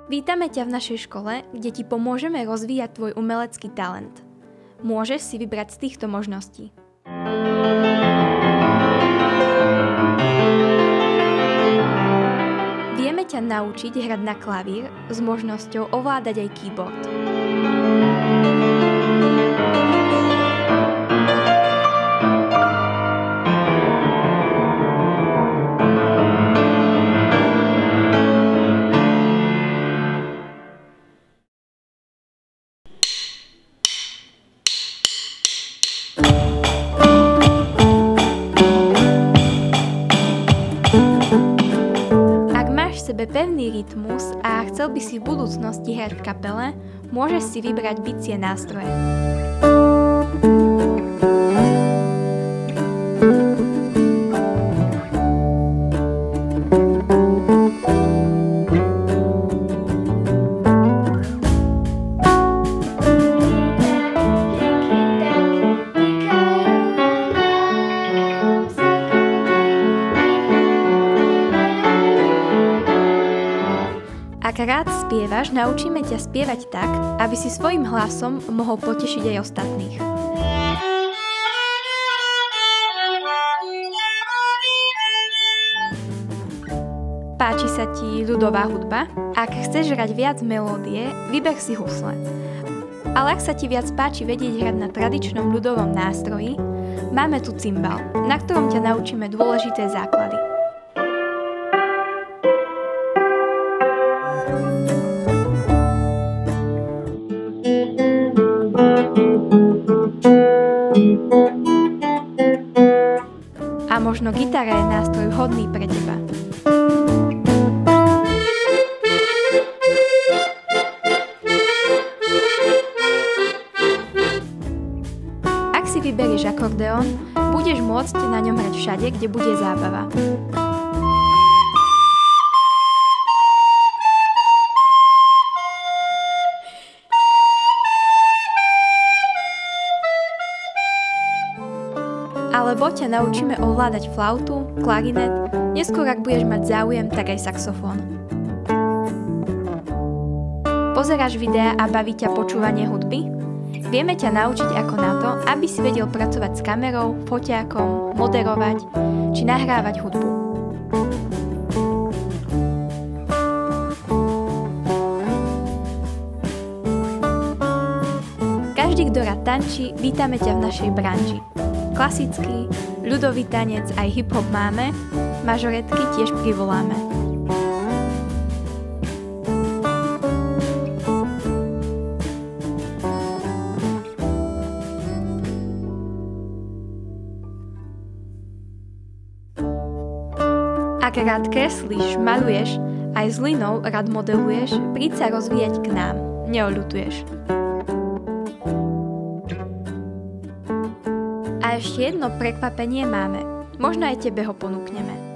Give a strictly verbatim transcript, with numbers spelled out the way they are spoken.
Vítame ťa v našej škole, kde ti pomôžeme rozvíjať tvoj umelecký talent. Môžeš si vybrať z týchto možností. Vieme ťa naučiť hrať na klavír s možnosťou ovládať aj keyboard. Sebe pevný rytmus a chcel by si v budúcnosti hrať v kapele, môžeš si vybrať bicie nástroje. Ak rád spievaš, naučíme ťa spievať tak, aby si svojím hlasom mohol potešiť aj ostatných. Páči sa ti ľudová hudba? Ak chceš hrať viac melódie, vyber si husle. Ale ak sa ti viac páči vedieť hrať na tradičnom ľudovom nástroji, máme tu cymbal, na ktorom ťa naučíme dôležité základy. A možno gitara je nástroj vhodný pre teba. Ak si vyberieš akordeón, budeš môcť na ňom hrať všade, kde bude zábava. Alebo ťa naučíme ovládať flautu, klarinet, neskôr ak budeš mať záujem, tak aj saxofón. Pozeráš videá a baví ťa počúvanie hudby? Vieme ťa naučiť ako na to, aby si vedel pracovať s kamerou, foťákom, moderovať či nahrávať hudbu. Každý, kto rád tančí, vítame ťa v našej branži. Klasický, ľudový tanec aj hip-hop máme, mažoretky tiež privoláme. Ak rád kreslíš, maluješ, aj s linou rád modeluješ, príď sa rozvíjať k nám, neoľutuješ. A ešte jedno prekvapenie máme. Možno aj tebe ho ponúkneme.